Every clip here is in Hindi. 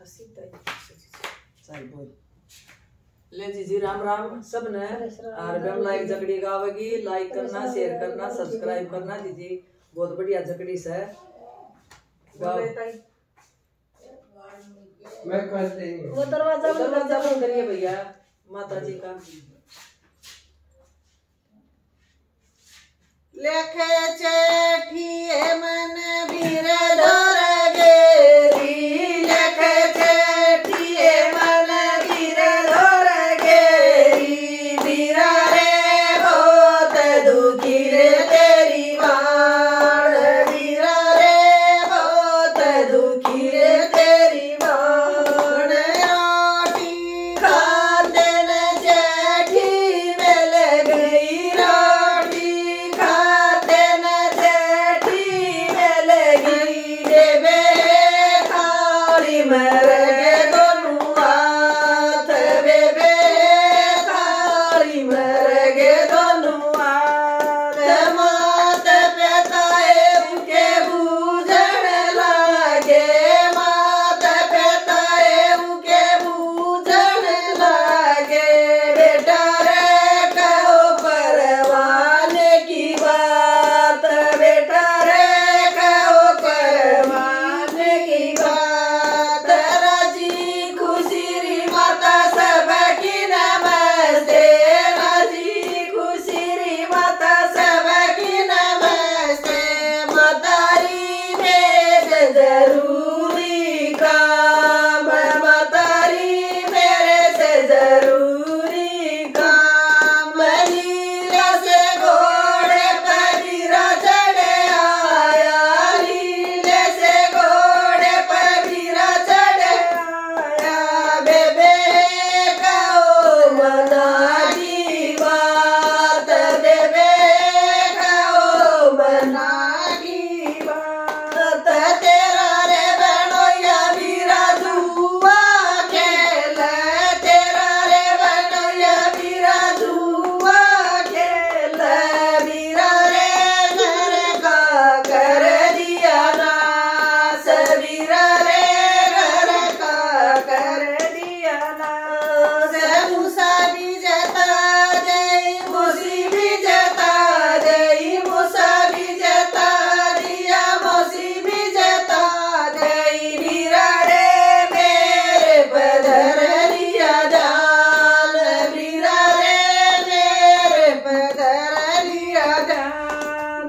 चल बोल ले जी राम राम सब ने और हम लाइक जकड़ी गावेगी लाइक करना शेयर करना सब्सक्राइब करना दीदी बहुत बढ़िया जकड़ी से गाओ मैं कर देंगे वो दरवाजा बंद करिए भैया माता जी का लेखे चेठिए मन भीर धर गेरी लेखे चेठिए मन भीर धर गेरी बीरा रे बहुत दुखी रे तेरी बाण बीरा रे बहुत दुखी रे तेरी बाण रोटी खाते न चेठी मिल गई रोटी खाते न चेठी मिल गई देवे थाली मर गए दोनों हाथ बेबे थाली मर गए दोनों हाथ मात पिताए उनके बूझण लागे मात पिताए उनके बूझण लागे बेटा रे कहो परवाने की बात बेटा रे कहो परवाने की बात राजी खुशी री माता सबकी नमस्ते राजी खुशी री माता सबकी नमस्ते मातारी मेरे जरूरी काम मातारी मेरे से जरूरी काम लीला से घोड़े पर वीरा चढ़े आया लीले से घोड़े पर वीरा चढ़े आया बेबे कहो मना की बात बेबे कहो मना की बात तेरा रे बनोया वीरा जुआ खेल तेरा रे बनोया वीरा जुआ खेल वीरा रे घर का कर दिया नास वीरा रे घर का कर दिया नास मूसा भी जता गई मूसी भी जता गई मूसा भी जता दिया मौसी भी जता गई वीरा रे मेरे पधर लिया जाल वीरा रे मेरे पधर लिया जाल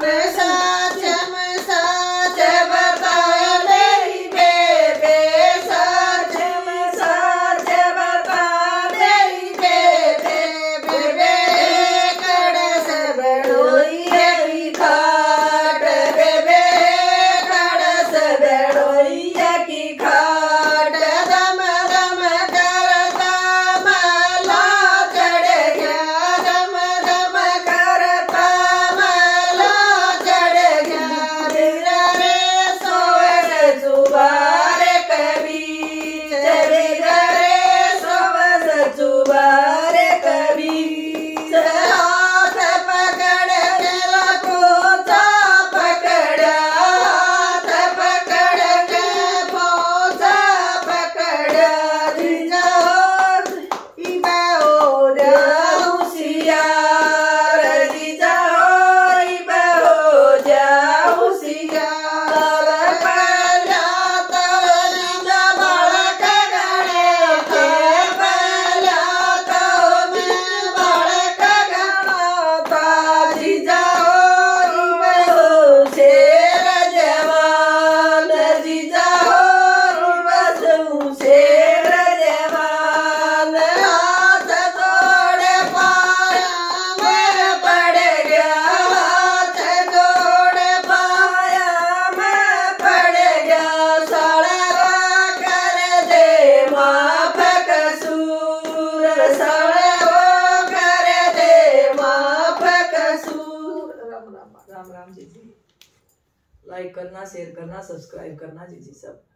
में साच बता मेरी बेबे साच में साच बता मेरी बेबे बेबे कड़ से बड़ोई की खाट बेबे कड़ से बड़ोई की खाट दम दम करता मला चढ़ गया दम दम करता मला चढ़ गया वीरा रे सोए सुबारे कभी वीरा रे सोए सुबारे कभी हाथ पकड़ मेरा पोता पकड़ा हाथ पकड़ के पोता पकड़ा जीजा इबा हो जाऊसियार जीजा इबा हो जाऊसियार पहला तर निंदा बालक गणे के पहला तो मैं बालक गणाता जीजा इबा हो शेर जवान जीजा इबा हो शेर जवान हाथ तोड़े पाया मैं पड़ गया हाथ तोड़े पाया मैं पड़ गया साड़ा कर दे माफ कसूर साड़ा कर दे माफ कसूर राम राम राम राम जी लाइक करना शेयर करना सब्सक्राइब करना जी सब।